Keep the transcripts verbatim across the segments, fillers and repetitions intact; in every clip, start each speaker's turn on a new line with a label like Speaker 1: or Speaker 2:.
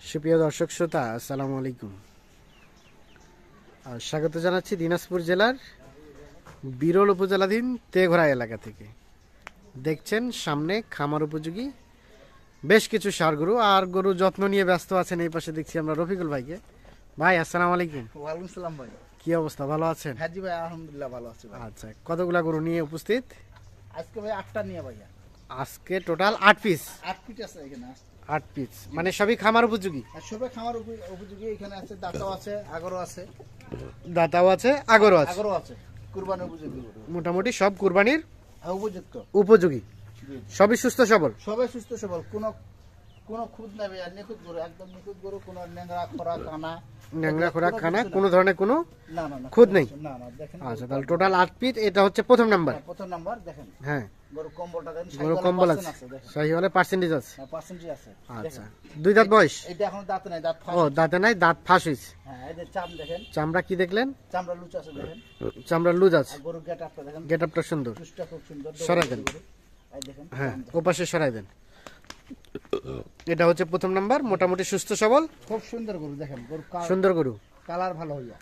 Speaker 1: সুপ্রিয় দর্শক শ্রোতা, আসসালামু আলাইকুম। স্বাগত জানাচ্ছি দিনাজপুর জেলার বিরল উপজেলাধীন তেঘরা এলাকা থেকে। দেখছেন সামনে খামার উপযোগী বেশ কিছু ষাঁড় গরু, আর গরু যত্ন নিয়ে ব্যস্ত আছেন। এই পাশে দেখছি আমরা রফিকুল ভাইকে। ভাই আসসালামু আলাইকুম।
Speaker 2: ওয়ালাইকুম আসসালাম ভাই।
Speaker 1: কি অবস্থা, ভালো আছেন?
Speaker 2: হ্যাঁ জি ভাই, আলহামদুলিল্লাহ ভালো আছি ভাই।
Speaker 1: আচ্ছা, কতগুলা গরু নিয়ে উপস্থিত
Speaker 2: আজকে ভাই আটটা নিয়ে ভাইয়া।
Speaker 1: আজকে টোটাল আট পিস।
Speaker 2: আট পিস আছে এখানে।
Speaker 1: আট পিস মানে সবই খামার উপযোগী?
Speaker 2: আর সবে খামার উপ- উপযোগী। এখানে আছে দাঁতাও আছে, আগরও আছে।
Speaker 1: দাতাও আছে, আগরও আছে।
Speaker 2: আগরও আছে, কুরবানি উপযোগী গরু।
Speaker 1: মোটামুটি সব কুরবানির
Speaker 2: হ্যাঁ, উপযুক্ত।
Speaker 1: উপযোগী,
Speaker 2: জি।
Speaker 1: সবই সুস্থ সবল।
Speaker 2: সবাই সুস্থ সবল, কোনো কোনো খুদ নাই ভাইয়া। নিখুঁত গরু, একদম নিখুঁত গরু। কোনো ন্যাংরা খরা কানা
Speaker 1: ন্যাংরা খোরাক
Speaker 2: কোনো
Speaker 1: খানা
Speaker 2: কিছু
Speaker 1: কোনো ধরনের কোনো
Speaker 2: না না না
Speaker 1: খুদ নেই।
Speaker 2: না না দেখেন।
Speaker 1: আচ্ছা, তাহলে টোটাল আট পিস। এটা হচ্ছে প্রথম নাম্বার।
Speaker 2: হ্যাঁ, প্রথম নাম্বার দেখেন।
Speaker 1: হ্যাঁ,
Speaker 2: গরু কম্বলটা দেখেন।
Speaker 1: গরু কম্বল আছে, শাহিওয়ালে পার্সেন্টেজ আছে।
Speaker 2: হ্যাঁ, পার্সেন্টেজ আছে।
Speaker 1: আচ্ছা, দুই দাঁত বয়স?
Speaker 2: এটা এখন দাঁত নাই, দাঁত ফাঁস।
Speaker 1: ও, দাঁতে নাই, দাঁত ফাঁস হয়েছে।
Speaker 2: হ্যাঁ, এই যে চাম দেখেন।
Speaker 1: চামড়া কি দেখলেন?
Speaker 2: চামড়া লুচ আছে দেখেন।
Speaker 1: চামড়া লুজ আছে।
Speaker 2: আর গরুর গেট আপটা দেখেন।
Speaker 1: গেট আপটা সুন্দর।
Speaker 2: চুষটা খুব সুন্দর।
Speaker 1: সরাই দেন।
Speaker 2: এই দেখেন।
Speaker 1: হ্যাঁ, ওপাশে সরাই দেন। এটা হচ্ছে প্রথম নাম্বার, মোটামুটি সুস্থ সবল
Speaker 2: খুব সুন্দর গরু দেখেন। গরু
Speaker 1: সুন্দর গরু,
Speaker 2: কালার ভালো হইয়া।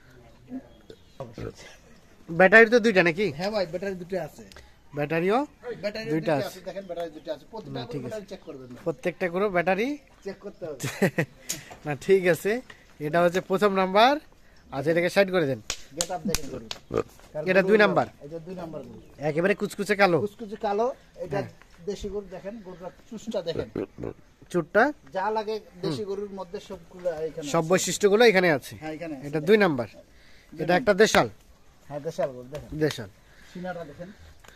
Speaker 1: ব্যাটারি তো দুইটা নাকি?
Speaker 2: হ্যাঁ ভাই, ব্যাটারি দুটো আছে।
Speaker 1: ব্যাটারিও
Speaker 2: ব্যাটারি
Speaker 1: দুইটা
Speaker 2: দুটো
Speaker 1: আছে।
Speaker 2: আছে দেখেন, ব্যাটারি দুটো আছে। প্রত্যেকটা
Speaker 1: ঠিক
Speaker 2: ব্যাটারি চেক করবেন না,
Speaker 1: প্রত্যেকটা করে ব্যাটারি
Speaker 2: চেক করতে হবে।
Speaker 1: না, ঠিক আছে। এটা হচ্ছে প্রথম নাম্বার। আচ্ছা, এটাকে সাইড করে দেন।
Speaker 2: গেট আপ দেখেন গরু।
Speaker 1: এটা দুই নাম্বার।
Speaker 2: এটা দুই নাম্বার গরু,
Speaker 1: একেবারে কুচকুচে কালো,
Speaker 2: কুচকুচে কালো। এটা দেশি গরু দেখেন। গরুটা চুষটা দেখেন।
Speaker 1: চুটটা
Speaker 2: যা লাগে দেশি গরুর মধ্যে সবগুলো এখানে
Speaker 1: সব
Speaker 2: আছে।
Speaker 1: বৈশিষ্ট্যগুলো এখানে আছে।
Speaker 2: হ্যাঁ, এখানে আছে।
Speaker 1: এটা দুই নাম্বার। এটা একটা দেশাল।
Speaker 2: হ্যাঁ, দেশাল গরু দেখেন।
Speaker 1: দেশাল
Speaker 2: সিনাটা দেখেন।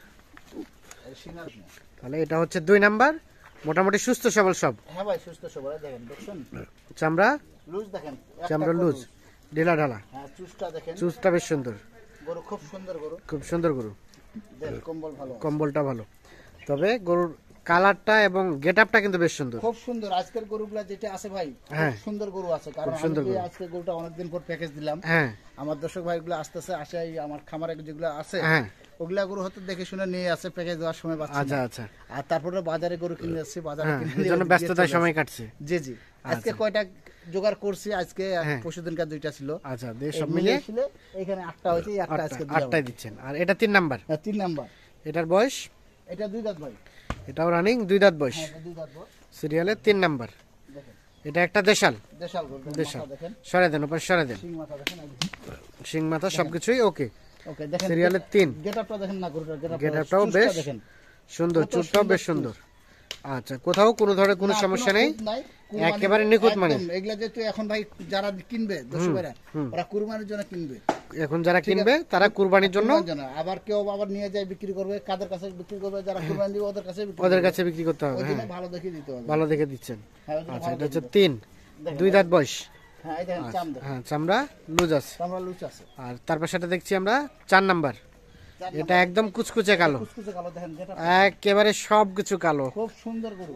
Speaker 2: এই সিনার।
Speaker 1: তাহলে এটা হচ্ছে দুই নাম্বার, মোটামুটি সুস্থ সবল সব।
Speaker 2: হ্যাঁ ভাই, সুস্থ সবল দেখেন। দেখছেন
Speaker 1: চামড়া
Speaker 2: লুজ দেখেন। একটা
Speaker 1: চামড়া
Speaker 2: গরু
Speaker 1: লুজ, ঢিলা ঢালা।
Speaker 2: হ্যাঁ, চুষটা দেখেন।
Speaker 1: চুজটা বেশ সুন্দর।
Speaker 2: গরু খুব সুন্দর গরু।
Speaker 1: খুব সুন্দর গরু,
Speaker 2: দেখ কম্বল ভালো আছে।
Speaker 1: কম্বলটা ভালো। তবে গরুর কালারটা এবং গেটআপটা কিন্তু বেশ সুন্দর।
Speaker 2: খুব সুন্দর। আজকের গরুগুলা যেটা আছে ভাই,
Speaker 1: হ্যাঁ।
Speaker 2: খুব সুন্দর গরু আছে। কারণ
Speaker 1: খুব সুন্দর
Speaker 2: আমি যে
Speaker 1: গরু।
Speaker 2: আজকে গরুটা অনেকদিন পর প্যাকেজ দিলাম।
Speaker 1: হ্যাঁ
Speaker 2: আমার দর্শক ভাইগুলো আসতেছে, আসে এই আমার খামারে যেগুলো আছে
Speaker 1: হ্যাঁ।
Speaker 2: ওগুলা গরু হয়তো দেখে শুনে নিয়ে আসে, প্যাকেজ দেওয়ার সময় পাচ্ছি
Speaker 1: আচ্ছা
Speaker 2: না।
Speaker 1: আচ্ছা।
Speaker 2: আর তারপরে বাজারে গরু কিনে যাচ্ছি, বাজারে
Speaker 1: হ্যাঁ,
Speaker 2: কিনে
Speaker 1: এই জন্য
Speaker 2: দিয়ে
Speaker 1: ব্যস্ততায়
Speaker 2: চলে
Speaker 1: সময়
Speaker 2: আসছি।
Speaker 1: কাটছে।
Speaker 2: জি জি। আজকে কয়টা জোগাড় করছি, আজকে
Speaker 1: হ্যাঁ।
Speaker 2: পরশুদিনকার দুইটা ছিল।
Speaker 1: আচ্ছা, দিয়ে
Speaker 2: এই
Speaker 1: সব মিলিয়ে
Speaker 2: ছিল, এখানে আটটা হয়েছে। এই আটটা আজকে দিলাম।
Speaker 1: আটটাই দিচ্ছেন। আর এটা তিন নাম্বার।
Speaker 2: হ্যাঁ, তিন নাম্বার।
Speaker 1: এটার বয়স?
Speaker 2: এটা দুই দাঁত ভাই।
Speaker 1: এটাও রানিং, দুই দাঁত বয়স।
Speaker 2: হ্যাঁ, দুই দাঁত বয়স।
Speaker 1: সিরিয়ালের তিন নাম্বার।
Speaker 2: দেখেন
Speaker 1: এটা একটা দেশাল।
Speaker 2: দেশাল গরু দেখেন,
Speaker 1: দেশাল।
Speaker 2: মাথা দেখেন,
Speaker 1: সরাই দেন, ওপর সরাই দেন।
Speaker 2: সিং মাথা দেখেন।
Speaker 1: শিং মাথা সবকিছুই ওকে।
Speaker 2: ওকে দেখেন।
Speaker 1: সিরিয়ালের তিন।
Speaker 2: গেটআপটা দেখেন না গরুটার।
Speaker 1: গেটআপটাও বেশ
Speaker 2: দেখেন
Speaker 1: সুন্দর,
Speaker 2: কত
Speaker 1: চুটটাও বেশ
Speaker 2: সুন্দর
Speaker 1: সুন্দর। আচ্ছা, কোথাও কোনো ধরনের কোনো
Speaker 2: না,
Speaker 1: সমস্যা নেই,
Speaker 2: খুঁত নাই।
Speaker 1: একেবারে নিখুঁত মানে।
Speaker 2: একদম। এগুলা যেহেতু এখন ভাই যারা কিনবে দর্শকেরা, ওরা কুরবানির জন্য কিনবে।
Speaker 1: এখন যারা কিনবে তারা কুরবানির জন্য,
Speaker 2: কুরবানির জন্য। আবার কেউ আবার নিয়ে যায় বিক্রি করবে, কাদের কাছে বিক্রি করবে, যারা কুরবানি দিবে ওদের কাছে বিক্রি
Speaker 1: ওদের
Speaker 2: করবে।
Speaker 1: কাছে বিক্রি করতে হবে।
Speaker 2: ওই জন্য
Speaker 1: হ্যাঁ,
Speaker 2: ভালো দেখে দিতে হবে।
Speaker 1: ভালো দেখে দিচ্ছেন।
Speaker 2: হ্যাঁ, ওই জন্য
Speaker 1: আচ্ছা,
Speaker 2: ভালো
Speaker 1: এটা হচ্ছে
Speaker 2: দেখে
Speaker 1: তিন,
Speaker 2: দেখেন।
Speaker 1: দুই দাঁত বয়স।
Speaker 2: হ্যাঁ, এই দেখেন চাম দেখেন।
Speaker 1: হ্যাঁ, চামড়া লুজ আছে।
Speaker 2: চামড়া লুচ আছে।
Speaker 1: আর তারপর সেটা দেখছি আমরা চার নাম্বার।
Speaker 2: চার
Speaker 1: এটা একদম কুচকুচে কালো,
Speaker 2: কুচকুচে কালো দেখেন। যেটা
Speaker 1: একেবারে সবকিছু কালো।
Speaker 2: খুব সুন্দর গরু।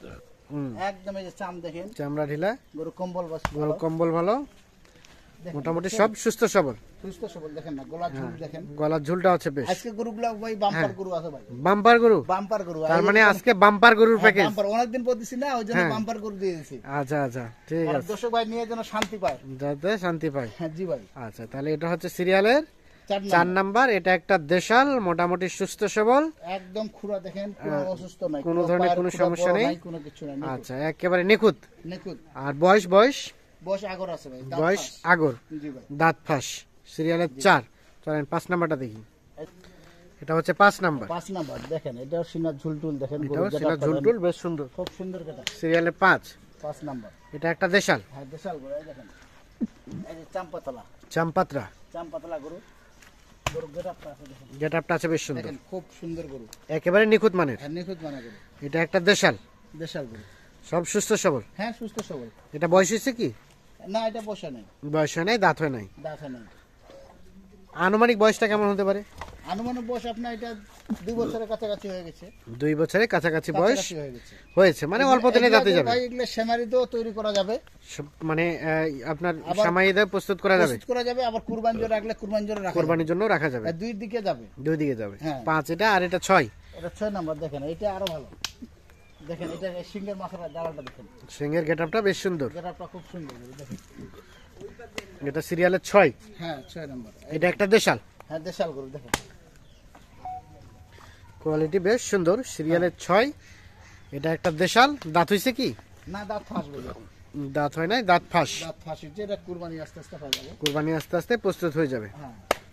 Speaker 1: হুম,
Speaker 2: একদম। এই যে চাম দেখেন।
Speaker 1: চামড়া ঢিলা,
Speaker 2: গরু কম্বল বাস
Speaker 1: গরু কম্বল ভালো, মোটামুটি সব সুস্থ সবল।
Speaker 2: সুস্থ সবল দেখেন না, গলা ঝুল দেখেন।
Speaker 1: গলার ঝুলটা হচ্ছে বেশ।
Speaker 2: আজকে গরুগুলা ভাই বাম্পার গরু আছে ভাই।
Speaker 1: বাম্পার গরু,
Speaker 2: বাম্পার গরু।
Speaker 1: তার মানে আজকে বাম্পার গরুর প্যাকেজ।
Speaker 2: বাম্পার অনেকদিন পর দিছি না, ওই জন্য বাম্পার গরু দিয়ে দিছি।
Speaker 1: আচ্ছা আচ্ছা, ঠিক
Speaker 2: আর
Speaker 1: আছে,
Speaker 2: দর্শক ভাই নিয়ে যেন শান্তি পায়।
Speaker 1: যাতে শান্তি পায়।
Speaker 2: হ্যাঁ জি ভাই।
Speaker 1: আচ্ছা, তাহলে এটা হচ্ছে সিরিয়ালের
Speaker 2: চার
Speaker 1: চার
Speaker 2: নাম্বার।
Speaker 1: নাম্বার। এটা একটা দেশাল, মোটামুটি সুস্থ সবল,
Speaker 2: একদম খুরা দেখেন, কোনো অসুস্থ নাই,
Speaker 1: কোনো ধরনের কোনো সমস্যা নেই।
Speaker 2: কোনো কিছু নাই।
Speaker 1: আচ্ছা, একেবারে নিখুঁত।
Speaker 2: নিখুঁত।
Speaker 1: আর বয়স বয়স
Speaker 2: বয়স আগর আছে ভাই। দাঁত
Speaker 1: বয়স
Speaker 2: ফাঁস।
Speaker 1: আগর,
Speaker 2: জি ভাই।
Speaker 1: দাঁত ফাঁস। সিরিয়ালের চার। চলেন পাঁচ নাম্বারটা দেখি। এটা হচ্ছে পাঁচ নাম্বার।
Speaker 2: পাঁচ নাম্বার দেখেন। এটাও সিনার ঝুলটুল দেখেন।
Speaker 1: এটাও
Speaker 2: গরুর
Speaker 1: সিনা
Speaker 2: গেটআপটা
Speaker 1: ঝুলটুল
Speaker 2: দেখেন।
Speaker 1: বেশ সুন্দর।
Speaker 2: খুব সুন্দর কেটা।
Speaker 1: সিরিয়ালের পাঁচ।
Speaker 2: পাঁচ নাম্বার।
Speaker 1: এটা একটা দেশাল।
Speaker 2: হ্যাঁ, দেশাল গরু। এই দেখেন, এই যে চাম্পাতলা।
Speaker 1: চাম্পাত্রা।
Speaker 2: চাম্পাতলা গরু। গরু গেটআপটা আছে দেখেন।
Speaker 1: গেটআপটা আছে বেশ সুন্দর,
Speaker 2: দেখেন খুব সুন্দর গরু।
Speaker 1: একেবারে নিখুঁত মানের।
Speaker 2: হ্যাঁ, নিখুঁত মানা গরু।
Speaker 1: এটা একটা দেশাল,
Speaker 2: দেশাল গরু।
Speaker 1: সব সুস্থ সবল।
Speaker 2: হ্যাঁ, সুস্থ সবল।
Speaker 1: এটা বয়স হয়েছে কি?
Speaker 2: না, এটা বসা নেই,
Speaker 1: বয়স হয় নাই, দাঁত হয় নাই।
Speaker 2: দাঁত নেই।
Speaker 1: আনুমানিক বয়সটা কেমন হতে পারে?
Speaker 2: আনুমানিক বয়স আপনার এটা দুই বছরের কাছাকাছি হয়ে গেছে।
Speaker 1: দুই বছরের কাছাকাছি বয়স
Speaker 2: কাছাকাছি হয়ে গেছে।
Speaker 1: হয়েছে, মানে অল্প দিনে দাঁতে যাবে।
Speaker 2: ভাই এগুলো সেমারিতেও তৈরি করা যাবে,
Speaker 1: সব- মানে আহ, আপনার
Speaker 2: আবার
Speaker 1: সামাইদে প্রস্তুত করা যাবে,
Speaker 2: প্রস্তুত করা যাবে। আবার কুরবানি জন্য রাখলে কুরবানি জন্য রাখা যাবে।
Speaker 1: কোরবানির জন্য রাখা যাবে।
Speaker 2: আর দুই দিকে যাবে।
Speaker 1: দুই দিকে যাবে।
Speaker 2: হ্যাঁ।
Speaker 1: পাঁচ এটা, আর এটা ছয়।
Speaker 2: এটা ছয় নাম্বার দেখেন। এটা আরো ভালো দেখেন এটা সিংহের মাথাটা দাঁড়াটা দেখেন,
Speaker 1: সিংহের গেটআপটা বেশ সুন্দর।
Speaker 2: গেটআপটা খুব সুন্দর গরু দেখেন।
Speaker 1: এটা সিরিয়ালের ছয়,
Speaker 2: হ্যাঁ ছয় নম্বর।
Speaker 1: এটা একটা দেশাল,
Speaker 2: হ্যাঁ দেশাল গরু দেখেন,
Speaker 1: কোয়ালিটি বেশ সুন্দর, সিরিয়ালের ছয়। এটা একটা দেশাল, দাঁত হইছে কি?
Speaker 2: না দাঁত ফাঁসবে দেখুন,
Speaker 1: দাঁত হয় নাই, দাঁত ফাঁস।
Speaker 2: দাঁত ফাঁসিছে, এটা কুরবানি আস্তে আস্তে হয়ে যাবে।
Speaker 1: কুরবানি আস্তে আস্তে প্রস্তুত হয়ে যাবে।
Speaker 2: হ্যাঁ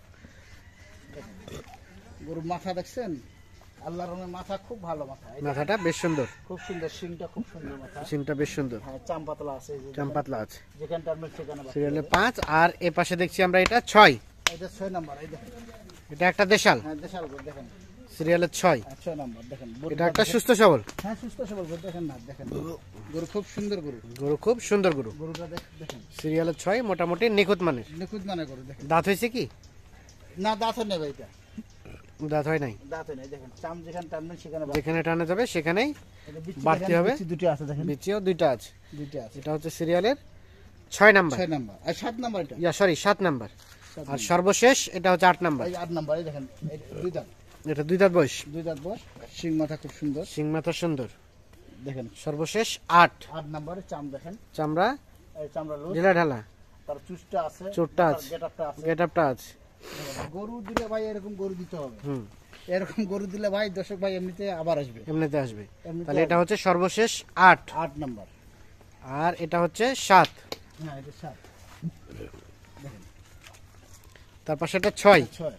Speaker 2: গরুর মাথা দেখছেন, আল্লাহর রহমতে মাথা খুব ভালো মাথা, এটা
Speaker 1: মাথাটা বেশ সুন্দর,
Speaker 2: খুব সুন্দর, শিংটা খুব সুন্দর মাথা,
Speaker 1: সিংটা বেশ সুন্দর,
Speaker 2: হ্যাঁ চাম পাতলা আছে, এই যে
Speaker 1: চাম পাতলা আছে।
Speaker 2: যেখানে টার্মেট সেখানে বাকি।
Speaker 1: সিরিয়ালে পাঁচ, আর এ পাশে দেখছি আমরা এটা ছয়।
Speaker 2: এটা ছয় নম্বর, এই দেখেন,
Speaker 1: এটা একটা দেশাল,
Speaker 2: হ্যাঁ দেশাল গরু দেখেন,
Speaker 1: সিরিয়ালের ছয়।
Speaker 2: হ্যাঁ, ছয় নম্বর দেখেন।
Speaker 1: এটা একটা সুস্থ সবল
Speaker 2: হ্যাঁ সুস্থ সবল গরু দেখেন না, দেখেন গরু খুব সুন্দর গরু,
Speaker 1: গরু, খুব সুন্দর গরু।
Speaker 2: গরুটা দেখ- দেখেন
Speaker 1: সিরিয়ালের ছয়, মোটামুটি নিখুঁত মানের।
Speaker 2: নিখুঁত মানে গরু দেখেন।
Speaker 1: দাঁত হয়েছে কি?
Speaker 2: না দাঁত নেবে, এটা
Speaker 1: দাঁত হয় নাই,
Speaker 2: দাঁত নেই, দেখেন চাম যেখানে টানবেন সেখানে বাকি।
Speaker 1: যেখানে টানা যাবে সেখানেই
Speaker 2: এটা বিচ্ছি
Speaker 1: বাড়তি
Speaker 2: দেখেন,
Speaker 1: হবে।
Speaker 2: বিচ্ছি দুটো আছে দেখেন,
Speaker 1: বিচিও দুইটা আছে।
Speaker 2: দুটো আছে।
Speaker 1: এটা হচ্ছে সিরিয়ালের ছয় নাম্বার,
Speaker 2: ছয় নাম্বার আর সাত নাম্বার, এটা
Speaker 1: ইয়া সরি সাত নাম্বার।
Speaker 2: সাত
Speaker 1: আর সর্বশেষ এটা হচ্ছে আট নাম্বার।
Speaker 2: এই আট নাম্বার, এই দেখেন এই দুই দাঁত,
Speaker 1: এটা দুই দাঁত বয়স,
Speaker 2: দুই দাঁত বস, শিং মাথা খুব সুন্দর
Speaker 1: সিং মাথা সুন্দর।
Speaker 2: দেখেন।
Speaker 1: সর্বশেষ আট,
Speaker 2: আট নাম্বারে চাম দেখেন,
Speaker 1: চামড়া
Speaker 2: এই চামড়া লুজ,
Speaker 1: ঢিলা ঢালা,
Speaker 2: তার চুষটা আছে,
Speaker 1: চুটটা আছে,
Speaker 2: গেটআপটা আছে।
Speaker 1: গেটআপটা আছে।
Speaker 2: দেখেন, গরু দিলে ভাই এরকম গরু দিতে হবে,
Speaker 1: হুম,
Speaker 2: এরকম গরু দিলে ভাই দর্শক ভাই এমনিতে আবার আসবে।
Speaker 1: এমনিতে আসবে।
Speaker 2: এমনিতে
Speaker 1: তাহলে এটা হচ্ছে সর্বশেষ আট,
Speaker 2: আট নাম্বার,
Speaker 1: আর এটা হচ্ছে সাত,
Speaker 2: হ্যাঁ এটা সাত,
Speaker 1: তার পাশে এটা ছয়,
Speaker 2: ছয়,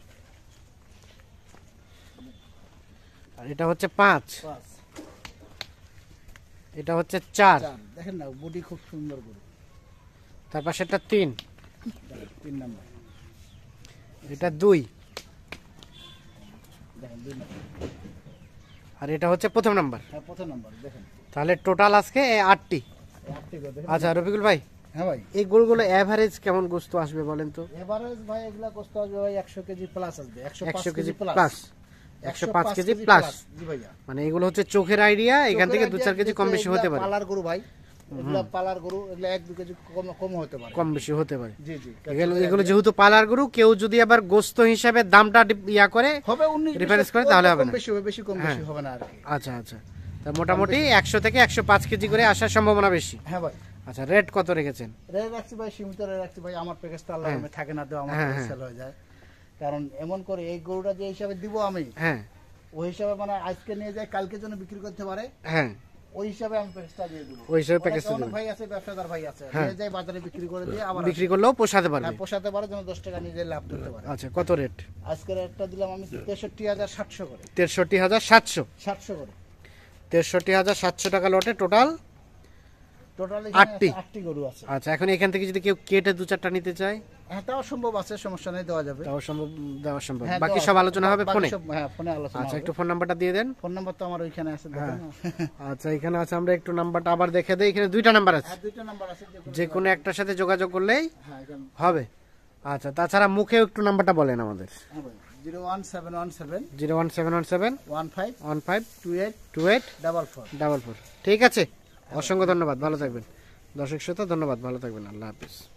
Speaker 1: আর এটা হচ্ছে পাঁচ,
Speaker 2: পাঁচ,
Speaker 1: এটা হচ্ছে চার,
Speaker 2: চার। দেখেন না বডি খুব সুন্দর গরু,
Speaker 1: তার পাশে এটা তিন,
Speaker 2: দেখেন, তিন নাম্বার,
Speaker 1: এটা দুই,
Speaker 2: দেখেন দুই নাম্বার,
Speaker 1: আর এটা হচ্ছে প্রথম নাম্বার।
Speaker 2: হ্যাঁ প্রথম নাম্বার দেখেন,
Speaker 1: তাহলে টোটাল আজকে এই আটটি।
Speaker 2: এই আটটি গরু দেখেন।
Speaker 1: আচ্ছা রফিকুল ভাই,
Speaker 2: হ্যাঁ ভাই
Speaker 1: এই গরুগুলো এভারেজ কেমন গোস্ত আসবে বলেন তো?
Speaker 2: এভারেজ ভাই এগুলা কষ্ট আসবে ভাই একশো কেজি প্লাস আসবে, একশো পাঁচ
Speaker 1: একশো কেজি
Speaker 2: প্লাস,
Speaker 1: প্লাস, একশো পাঁচ কেজি প্লাস।
Speaker 2: জি ভাইয়া,
Speaker 1: মানে এগুলো হচ্ছে চোখের আইডিয়া, এখান থেকে দু চার কেজি কম বেশি হতে পারে,
Speaker 2: পালার গরু ভাই, এগুলা পালার গরু, এগুলা এক দু কেজি কম কম হতে পারে,
Speaker 1: কম বেশি হতে পারে।
Speaker 2: জি জি
Speaker 1: এগুলো এগুলো যেহেতু পালার গরু, কেউ যদি আবার গোস্ত হিসাবে দামটা ডিপ- ইয়া করে
Speaker 2: হবে উনিশ
Speaker 1: reference করে তাহলে হবে
Speaker 2: কম
Speaker 1: না।
Speaker 2: বেশি হবে, বেশি কম বেশি
Speaker 1: হ্যাঁ।
Speaker 2: হবে না আর কি।
Speaker 1: আচ্ছা আচ্ছা, তা মোটামুটি একশো থেকে একশো পাঁচ কেজি করে আসার সম্ভাবনা বেশি।
Speaker 2: হ্যাঁ ভাই
Speaker 1: আচ্ছা, রেট কত রেখেছেন?
Speaker 2: রে রাখছি ভাই, সীমিত রে রাখছি ভাই, আমার প্যাকেজ তো আল্লাহ রহমতে থাকে না তো, আমার
Speaker 1: হ্যাঁ,
Speaker 2: প্যাকেজ
Speaker 1: হ্যাঁ।
Speaker 2: সেল হয়ে যায়, কারণ এমন করে এই গরুটা যে হিসাবে দিব আমি,
Speaker 1: হ্যাঁ
Speaker 2: ওই হিসাবে মানে আজকে নিয়ে যাই কালকে জন্য বিক্রি করতে পারে,
Speaker 1: হ্যাঁ,
Speaker 2: ওই হিসাবে আমি প্যাকেজটা দিয়ে দিব।
Speaker 1: ওই হিসাবে
Speaker 2: অনেক-
Speaker 1: প্যাকেজটা
Speaker 2: অনেক
Speaker 1: দিবেন।
Speaker 2: ভাই আছে, ব্যবসাদার ভাই আছে,
Speaker 1: হ্যাঁ।
Speaker 2: নিয়ে যায় বাজারে বিক্রি করে দিয়ে আবার
Speaker 1: বিক্রি করলেও পোষাতে পারবে।
Speaker 2: হ্যাঁ, পোষাতে পারে, যেন দশ টাকা নিজে লাভ করতে পারে।
Speaker 1: আচ্ছা, কত রেট?
Speaker 2: আজকের একটা দিলাম আমি তেষট্টি হাজার সাতশো করে,
Speaker 1: তেষট্টি হাজার সাতশো,
Speaker 2: সাতশো করে
Speaker 1: তেষট্টি হাজার সাতশো টাকা লটে টোটাল।
Speaker 2: টোটাল
Speaker 1: আটটি।
Speaker 2: আটটি গরু আছে।
Speaker 1: আচ্ছা, এখন এখান থেকে যদি কেউ কেটে দু চারটা নিতে চায়
Speaker 2: হ্যাঁ তাও সম্ভব আছে, সমস্যা নেই, দেওয়া যাবে।
Speaker 1: তাও সম্ভব, দেওয়া সম্ভব।
Speaker 2: হ্যাঁ,
Speaker 1: বাকি
Speaker 2: দেওয়া
Speaker 1: সব
Speaker 2: আছে।
Speaker 1: আলোচনা হবে
Speaker 2: বাকি
Speaker 1: ফোনে।
Speaker 2: সব- হ্যাঁ ফোনে আলোচনা
Speaker 1: আচ্ছা,
Speaker 2: হবে।
Speaker 1: একটু ফোন নাম্বারটা দিয়ে দেন।
Speaker 2: ফোন নাম্বার তো আমার ওইখানে আছে, দেখেন না।
Speaker 1: আচ্ছা, এখানে আছে, আমরা একটু নাম্বারটা আবার দেখে দেই। এখানে দুইটা নাম্বার আছে,
Speaker 2: হ্যাঁ দুইটা নাম্বার আছে, যে কোনো-
Speaker 1: যে কোনো একটার সাথে যোগাযোগ করলেই
Speaker 2: হ্যাঁ এখানে-
Speaker 1: হবে। আচ্ছা, তাছাড়া মুখেও একটু নাম্বারটা বলেন আমাদের।
Speaker 2: হ্যাঁ ভাই, zero one seven one seven
Speaker 1: zero one seven one seven
Speaker 2: one five
Speaker 1: one five
Speaker 2: two eight
Speaker 1: two eight
Speaker 2: double four.
Speaker 1: Double four. ঠিক আছে, অসংখ্য ধন্যবাদ, ভালো থাকবেন। দর্শক শ্রোতা ধন্যবাদ, ভালো থাকবেন, আল্লাহ হাফিজ।